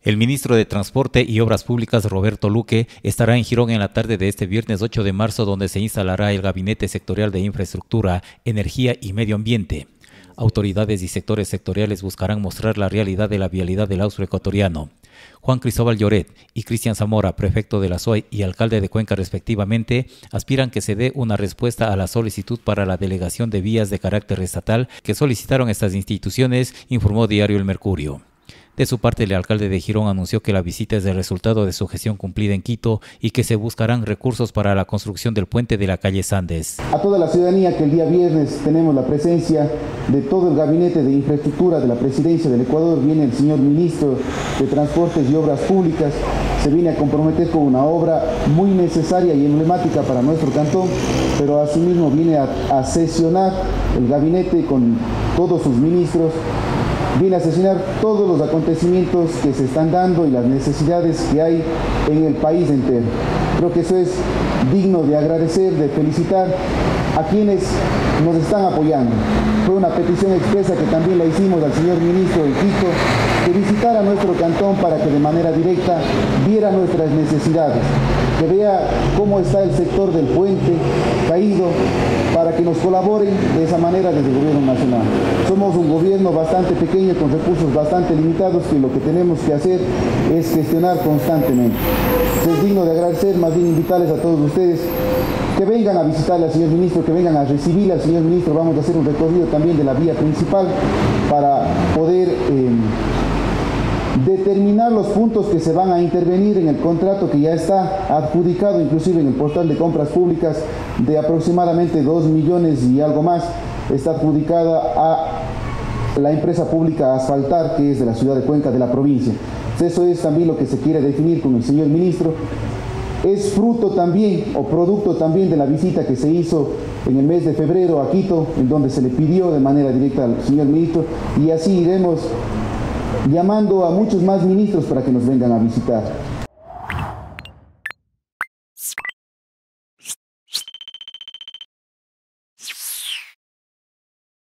El ministro de Transporte y Obras Públicas, Roberto Luque, estará en Girón en la tarde de este viernes 8 de marzo, donde se instalará el Gabinete Sectorial de Infraestructura, Energía y Medio Ambiente. Autoridades y sectores sectoriales buscarán mostrar la realidad de la vialidad del austro ecuatoriano. Juan Cristóbal Lloret y Cristian Zamora, prefecto de la SOAY y alcalde de Cuenca respectivamente, aspiran que se dé una respuesta a la solicitud para la delegación de vías de carácter estatal que solicitaron estas instituciones, informó Diario El Mercurio. De su parte, el alcalde de Girón anunció que la visita es el resultado de su gestión cumplida en Quito y que se buscarán recursos para la construcción del puente de la calle Sandes. A toda la ciudadanía que el día viernes tenemos la presencia de todo el Gabinete de Infraestructura de la Presidencia del Ecuador, viene el señor Ministro de Transportes y Obras Públicas, se viene a comprometer con una obra muy necesaria y emblemática para nuestro cantón, pero asimismo viene a sesionar el gabinete con todos sus ministros, viene a sesionar todos los acontecimientos que se están dando y las necesidades que hay en el país entero. Creo que eso es digno de agradecer, de felicitar a quienes nos están apoyando. Fue una petición expresa que también la hicimos al señor ministro de Quito, que visitara nuestro cantón para que de manera directa viera nuestras necesidades, que vea cómo está el sector del puente caído, para que nos colaboren de esa manera desde el gobierno nacional. Somos un gobierno bastante pequeño, con recursos bastante limitados, que lo que tenemos que hacer es gestionar constantemente. Es digno de agradecer, más bien invitarles a todos ustedes que vengan a visitarle al señor ministro, que vengan a recibirle al señor ministro. Vamos a hacer un recorrido también de la vía principal para poder determinar los puntos que se van a intervenir en el contrato que ya está adjudicado, inclusive en el portal de compras públicas, de aproximadamente 2 millones y algo más, está adjudicada a la empresa pública Asfaltar, que es de la ciudad de Cuenca, de la provincia. Eso es también lo que se quiere definir con el señor ministro. Es fruto también o producto también de la visita que se hizo en el mes de febrero a Quito, en donde se le pidió de manera directa al señor ministro, y así iremos llamando a muchos más ministros para que nos vengan a visitar.